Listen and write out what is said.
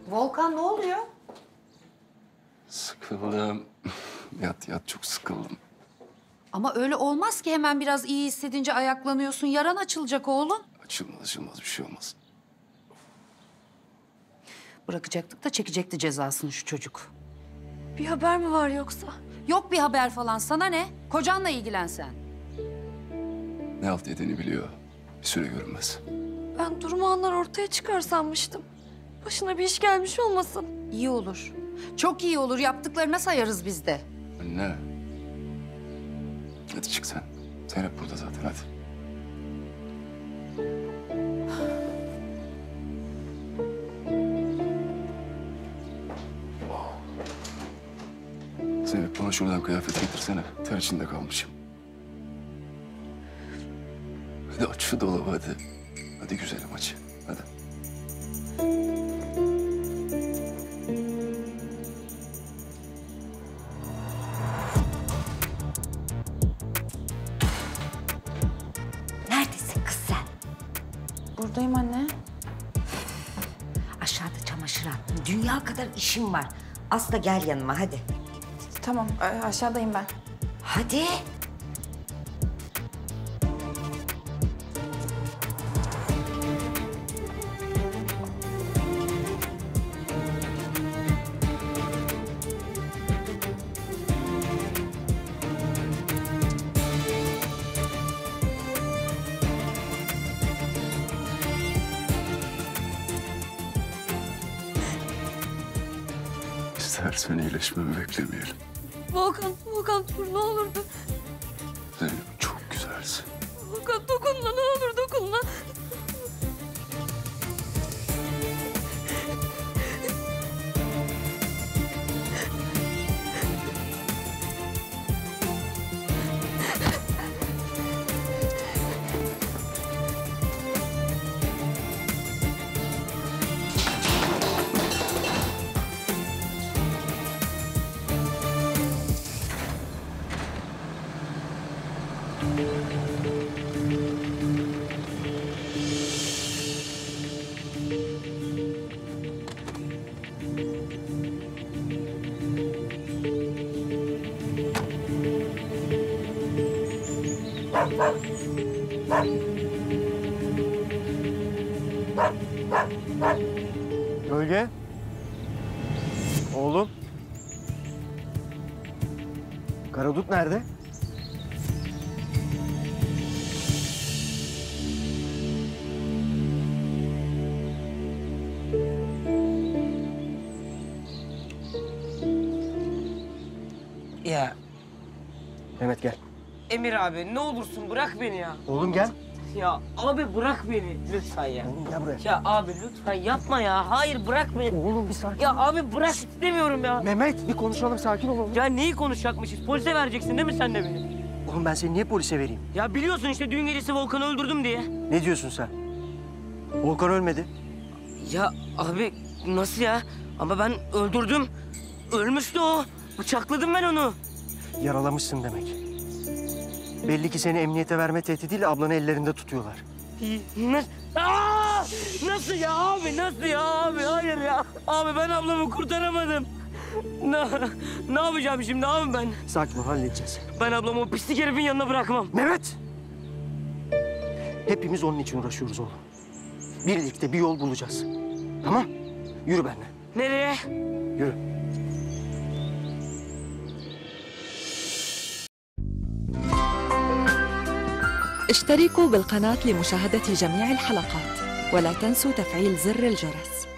Volkan ne oluyor? Sıkıldım. Yat çok sıkıldım. Ama öyle olmaz ki, hemen biraz iyi hissedince ayaklanıyorsun. Yaran açılacak oğlum. Açılmaz bir şey olmaz. Bırakacaktık da çekecekti cezasını şu çocuk. Bir haber mi var yoksa? Yok bir haber falan, sana ne? Kocanla ilgilen sen. Ne halt yediğini biliyor. Bir süre görünmez. Ben durumu anlar ortaya çıkar sanmıştım. Başına bir iş gelmiş olmasın. İyi olur. Çok iyi olur. Yaptıklarına sayarız biz de. Anne. Hadi çık sen. Zeynep burada zaten, hadi. Zeynep bana şuradan kıyafet getirsene. Ter içinde kalmışım. Hadi aç şu dolabı hadi. Hadi güzelim aç. Hadi. Neredesin kız sen? Buradayım anne. Aşağıda çamaşır attım. Dünya kadar işim var. Aslı gel yanıma hadi. Tamam aşağıdayım ben. Hadi. İstersen iyileşmemi beklemeyelim. Volkan dur ne olurdu. Zeynep çok güzelsin. Volkan dokunma ne olur dokunma. Gölge. Oğlum. Karadut nerede? Ya Mehmet gel. Emir abi ne olursun bırak beni ya. Oğlum gel. Ya abi bırak beni lütfen ya. Oğlum gel buraya. Ya abi lütfen yapma ya. Hayır bırak beni. Oğlum bir sakin. Ya abi bırak istemiyorum ya. Mehmet bir konuşalım, sakin ol oğlum. Ya neyi konuşacakmışız? Polise vereceksin değil mi sen de beni? Oğlum ben seni niye polise vereyim? Ya biliyorsun işte düğün gecesi Volkan'ı öldürdüm diye. Ne diyorsun sen? Volkan ölmedi. Ya abi nasıl ya? Ama ben öldürdüm. Ölmüştü o. Bıçakladım ben onu. Yaralamışsın demek. Belli ki seni emniyete verme tehdidiyle ablanı ellerinde tutuyorlar. Nasıl ya abi? Nasıl ya abi? Hayır ya. Abi ben ablamı kurtaramadım. Ne yapacağım şimdi abi ben? Sakin ol, halledeceğiz. Ben ablamı o pislik herifin yanına bırakmam. Mehmet! Hepimiz onun için uğraşıyoruz oğlum. Birlikte bir yol bulacağız. Tamam? Yürü benimle. Nereye? Yürü. اشتركوا بالقناة لمشاهدة جميع الحلقات ولا تنسوا تفعيل زر الجرس.